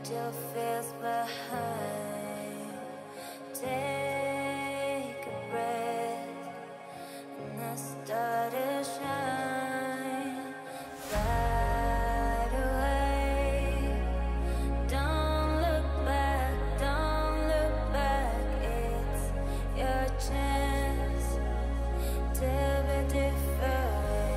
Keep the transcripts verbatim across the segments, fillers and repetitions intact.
still feels behind. Take a breath and the star to shine. Fade away. Don't look back, don't look back. It's your chance to be different.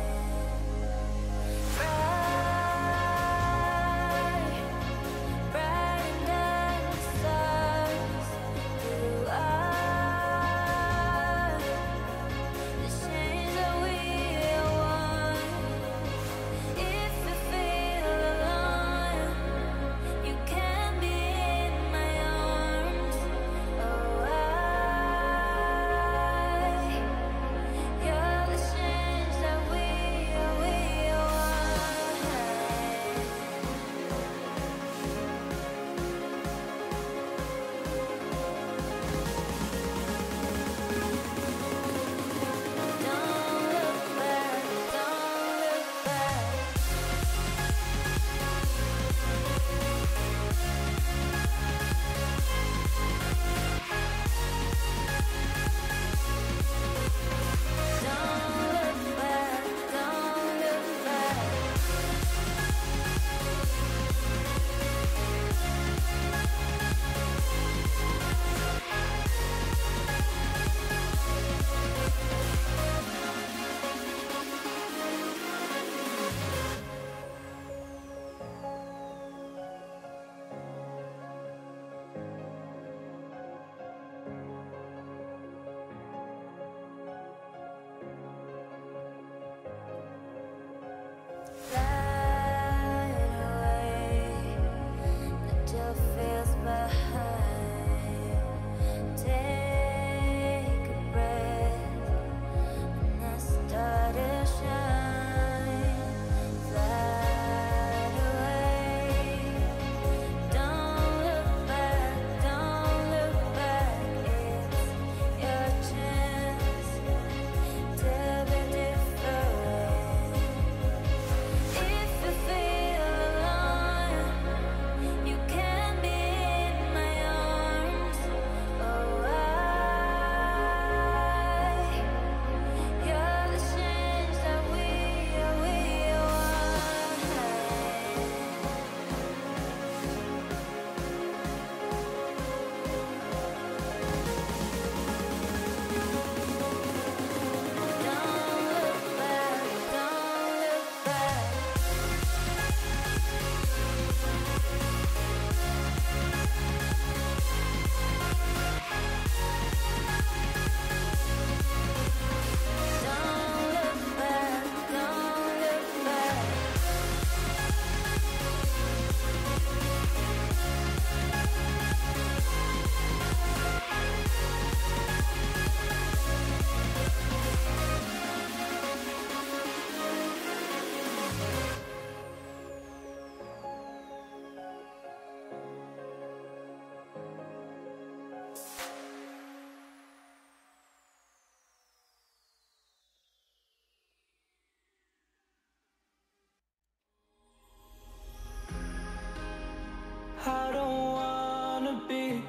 I don't wanna be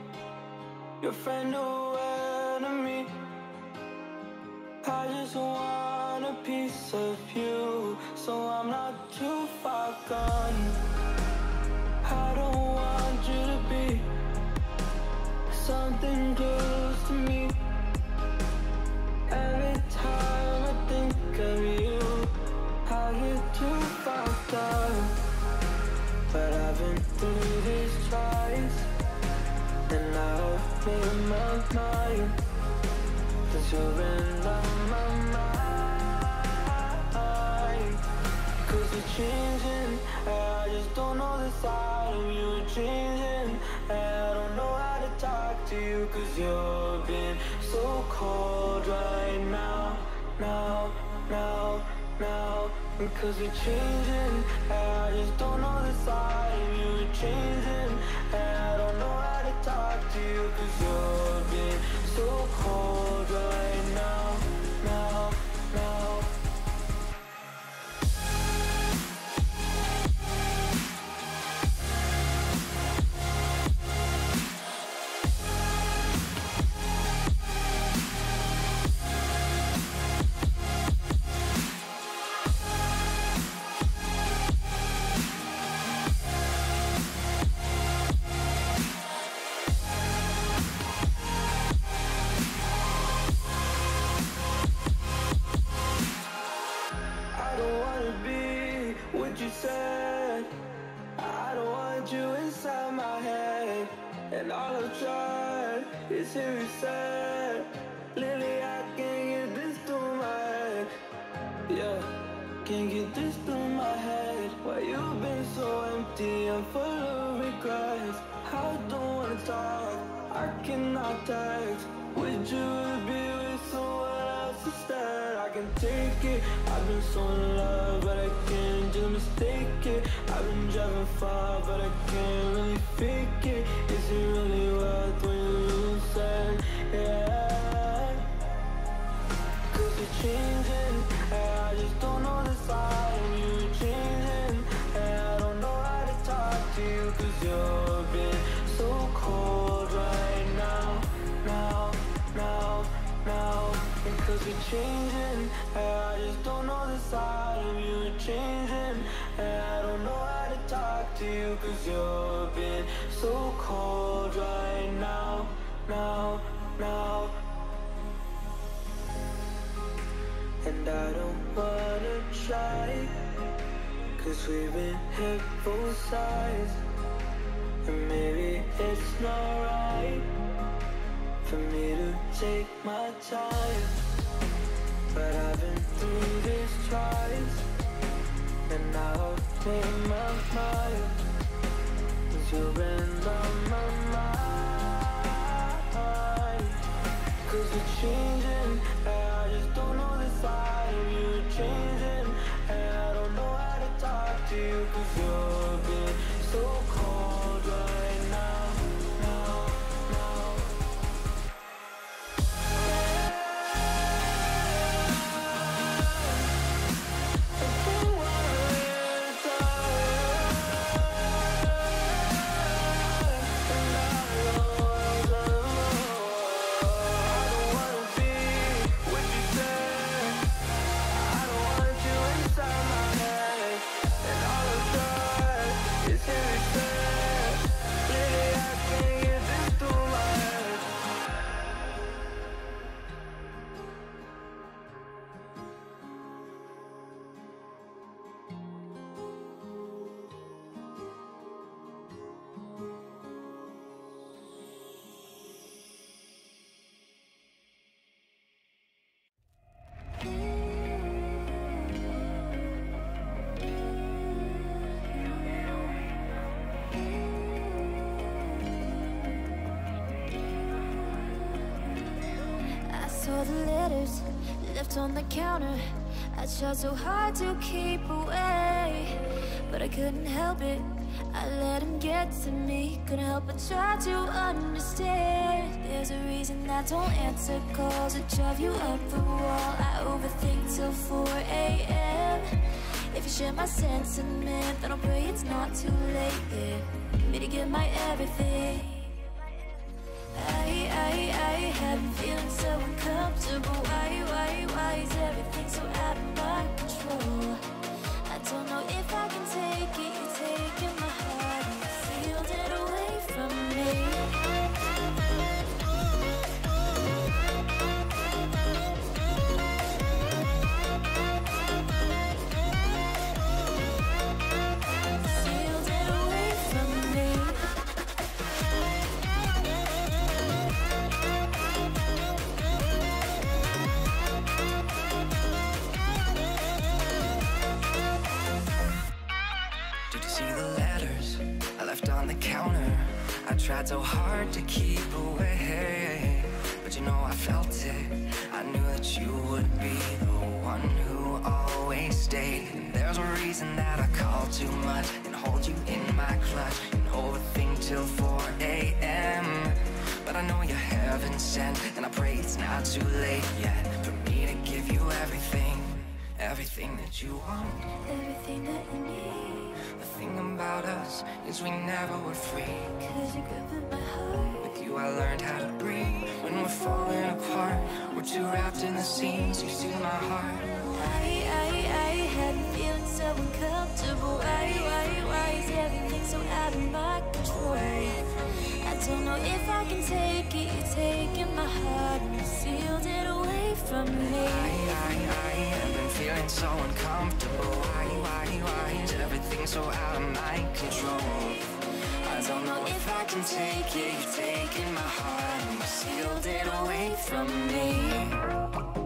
your friend or enemy. I just want a piece of you, so I'm not too far gone. I don't want you to be something close to me. Every time I think of you, I get too fucked up. But I've been through this twice, and I've made my mind, 'cause you're in my mind. 'Cause you're changing, and I just don't know the side of you changing, and I don't know how to talk to you, 'cause you're being so cold right now, now, now, now. Because you're changing, and I just don't know the side of you changing, and I don't know how to talk to you, 'cause you're being so cold right now, now, now. what you said. I don't want you inside my head, and all I've tried is hear you say, lately I can't get this through my head. Yeah, can't get this through my head. Why you been so empty and full of regrets? I don't wanna talk, I cannot text. Would you be with someone else instead? I can take it, I've been so in love, but I can't just mistake it. I've been driving far, but I can't really fake it. Is it really worth when you lose it? Yeah, cause you're changing, and I just don't know the side of you changing. And I don't know how to talk to you, cause you've been so cold right now, now, now, now. And cause you're changing, and I just don't know the side of you changing. And I don't know how to talk to you, cause you've been so cold right now, now, now. And I don't wanna try, cause we've been hit both sides. And maybe it's not right for me to take my time, but I've been through this twice, and now I've made my mind. Cause you've been on my mind. Cause you're changing, and I just don't know the side of you changing. And I don't know how to talk to you, cause you've been so cold right now, now, now. Saw the letters left on the counter. I tried so hard to keep away, but I couldn't help it. I let him get to me, couldn't help but try to understand. There's a reason I don't answer calls that drive you up the wall. I overthink till four A M If you share my sentiment, then I'll pray it's not too late, yeah, for me to get my everything. I, I, I have been feeling so uncomfortable. Why, why, why is everything so out of my control? I don't know if I can take it. You're taking my heart and sealed it away from me. Sealed it away from me. On the counter, I tried so hard to keep away, but you know I felt it. I knew that you would be the one who always stayed. And there's a reason that I call too much and hold you in my clutch and overthink till four A M But I know you're heaven sent, and I pray it's not too late yet for me to give you everything, everything that you want, Everything that you need. The thing about us is we never were free. Cause you're gripping my heart. With you I learned how to breathe. When we're falling apart, we're too wrapped in the seams. You steal my heart. I, I, I had been feeling so uncomfortable. Why, why, why is everything so out of my control? I don't know if I can take it. You're taking my heart and you sealed it away from me. I, I, I have been feeling so uncomfortable. Why, why, why is everything feeling so out of my control. I don't know if I can take it. You've taken my heart and you sealed it away from me.